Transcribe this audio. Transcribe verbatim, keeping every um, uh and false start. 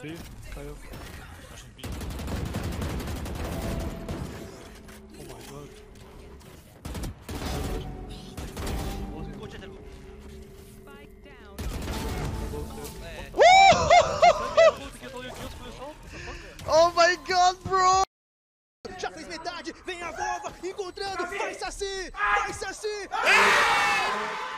B, caiu. Acho um B. Oh my god. Coach até gol. Oh my god, bro! Já fez metade, vem a volta, encontrando, vai-se assim, vai-se assim!